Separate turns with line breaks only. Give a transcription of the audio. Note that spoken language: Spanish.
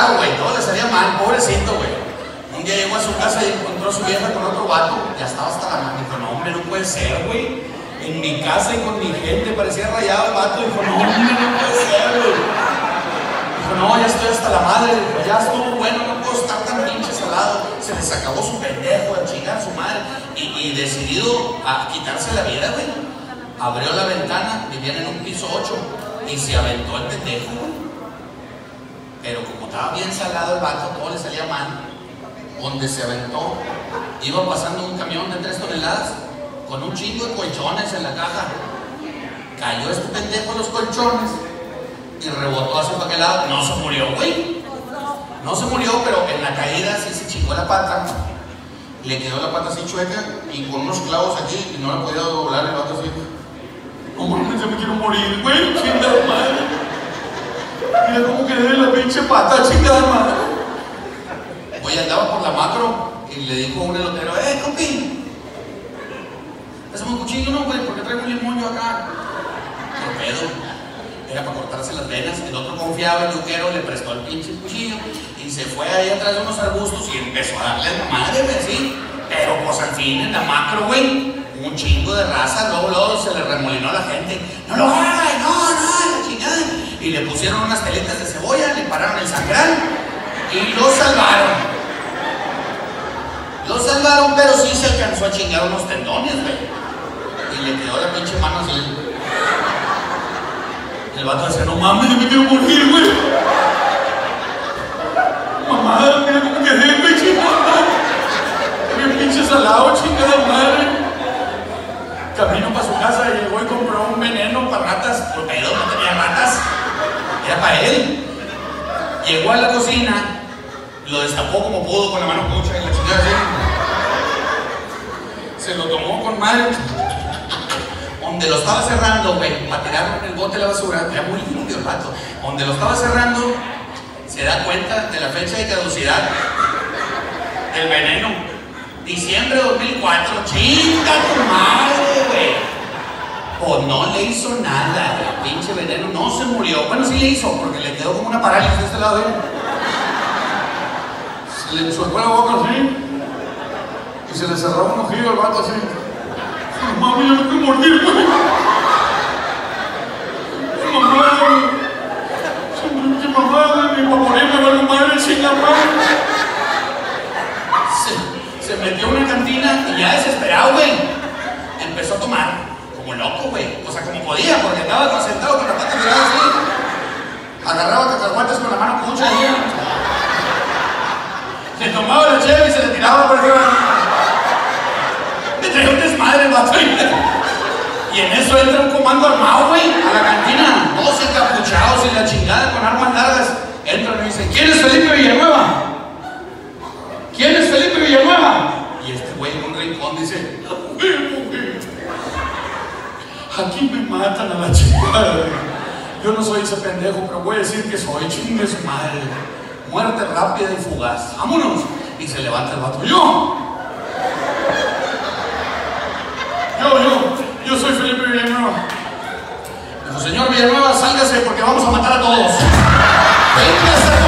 raro, güey, todo le salía mal, pobrecito, güey. Un día llegó a su casa y encontró a su vieja con otro vato, ya estaba hasta la mano. Dijo, no, hombre, no puede ser, güey. En mi casa y con mi gente parecía rayado el vato. Dijo, no, hombre, no puede ser, güey. Dijo, no, ya estoy hasta la madre. Dijo, ya estuvo bueno, no puedo estar tan pinche salado. Se les acabó su pendejo, a chingar a su madre. Y decidido a quitarse la vida, güey. Abrió la ventana, vivían en un piso 8 y se aventó el pendejo, güey. Pero como estaba bien salado el vato, todo le salía mal. Donde se aventó, iba pasando un camión de 3 toneladas con un chingo de colchones en la caja. Cayó este pendejo en los colchones y rebotó hacia aquel lado. No se murió, güey. No se murió, pero en la caída sí se chingó la pata. Le quedó la pata así chueca y con unos clavos aquí y no la podía doblar el vato así. No mames, ya me quiero morir, güey. Chingada madre. Mira cómo quedé en la pinche pata, chingada madre. Oye, andaba por la macro y le dijo a un elotero, compi, pásame un cuchillo, no, güey, porque traigo un limón yo acá. ¿Qué pedo? Era para cortarse las venas. El otro confiaba, el yuquero, le prestó el pinche cuchillo y se fue ahí atrás de unos arbustos y empezó a darle la madre, güey, así. Pero pues al fin, en la macro, güey, un chingo de raza, luego se le remolinó a la gente. No lo hagas, no, la chingada. Y le pusieron unas telitas de cebolla, le pararon el sangral y lo salvaron. Lo salvaron, pero sí se alcanzó a chingar unos tendones, güey. Y le quedó la pinche mano así. El vato decía, no mames, yo me quiero morir, güey. Mamá, mira cómo quedé, güey, chingada. Bien pinche salado, chingada madre. Camino para su casa y llegó y compró un veneno para ratas. Lo pedo, no tenía ratas. Era para él. Llegó a la cocina, lo destapó como pudo con la mano pucha y la chingada así. Se lo tomó con madre. Donde lo estaba cerrando, güey, para tirarlo en el bote de la basura, era muy limpio el vato. Donde lo estaba cerrando, se da cuenta de la fecha de caducidad del veneno. Diciembre de 2004. ¡Chinga tu madre, güey! Pues no le hizo nada, el pinche veneno no se murió. Bueno, sí le hizo, porque le quedó como una parálisis de este lado, ¿eh? Se le soltó la boca así y se le cerró un ojillo al vato así. Mami, yo me quiero morir, güey. Mamá, mi papá morirme, vale madre, chinga madre. Se metió en una cantina y ya desesperado, güey, empezó a tomar como loco, güey. O sea, como podía, porque estaba sentado con la pata mirada así. Agarraba cacahuates con la mano pucha ahí. Se tomaba la cheve y se le tiraba por arriba. Le traía un desmadre el vato. Y en eso entra un comando armado, güey, a la cantina. Todos encapuchados y la chingada con armas largas. Entran y dicen, ¿quién es Felipe Villanueva? ¿Quién es Felipe Villanueva? Y este güey en un rincón dice, aquí me matan a la chingada. Yo no soy ese pendejo, pero voy a decir que soy, chingue su madre. Muerte rápida y fugaz. ¡Vámonos! Y se levanta el vato. Yo soy Felipe Villanueva. Dijo, señor Villanueva, sálgase porque vamos a matar a todos.